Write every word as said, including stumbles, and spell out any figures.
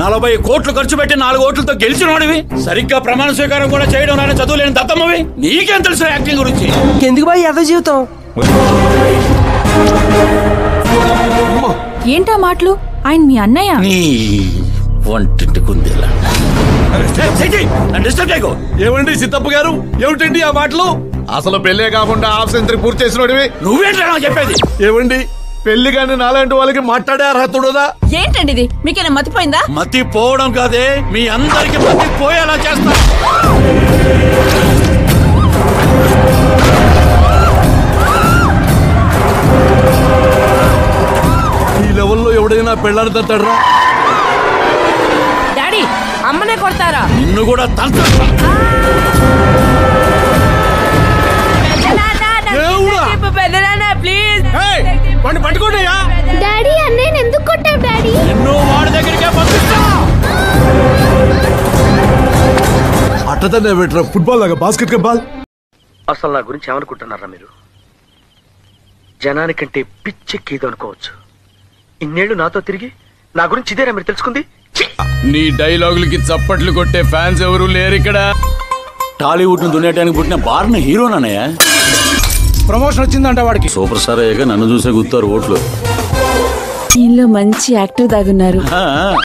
నలభై కోట్లు ఖర్చు పెట్టి నాలుగు ఓట్లతో గెలిచినోడివి, సరిగ్గా ప్రమాణ స్వీకారం కూడా చేయడం నాన్న చదువు లేని దత్తమ్మవి, నీకేం తెలుసు యాక్టింగ్ గురించి? ఎందుకు బాయ్ అదే జీవితం? ఏంటా మాటలు? ఆయన మీ అన్నయ్య. నీ వంటింటి కుందేలా. ఏమండి సిద్ధప్ప గారు, ఏమిటండి ఆ మాటలు? అసలు పెళ్లే కాకుండా హాఫ్ సెంచరీ పూర్తి చేసినోడివి నువ్వేంటా చెప్పేది? ఏమండి పెళ్లి కానీ నాలాంటి వాళ్ళకి మాట్లాడే అర్హత ఉండదా? ఏంటండి ఇది? మీకేనా మతిపోయిందా? మతి పోవడం కాదే, మీ అందరికి మతి పోయేలా చేస్తా. ఈ లెవెల్లో ఎవడైనా పెళ్ళాన్ని తట్టాడరా? డాడీ అమ్మనే కొడతారా? నిన్ను కూడా తంతా. పట్టుకోండియా. డాడీ అన్నయ్య ఎందుకు కొట్టావు డాడీ? నిన్ను వాడి దగ్గరికే పంపిస్తా. అట్టతనే పెట్టరా ఫుట్బాల్ లాగా బాస్కెట్ బాల్. అసలు నా గురించి ఏమనుకుంటున్నారా మీరు? జనానికంటే పిచ్చెక్కేదో అనుకోవచ్చు. ఇన్నేళ్లు నాతో తిరిగి నా గురించి ఇదేనా మీరు తెలుసుకుంది? నీ డైలాగులకి చప్పట్లు కొట్టే ఫ్యాన్స్ ఎవరు లేరు ఇక్కడ. టాలీవుడ్ ను దున్నేయడానికి పుట్టిన బార్న హీరోనన్నయ్య. ప్రమోషన్ వచ్చిందంట వాడికి. సూపర్ స్టార్ అయ్యాక నన్ను చూసే గుర్తారు ఓట్లు. దీనిలో మంచి యాక్టర్ దాగున్నారు.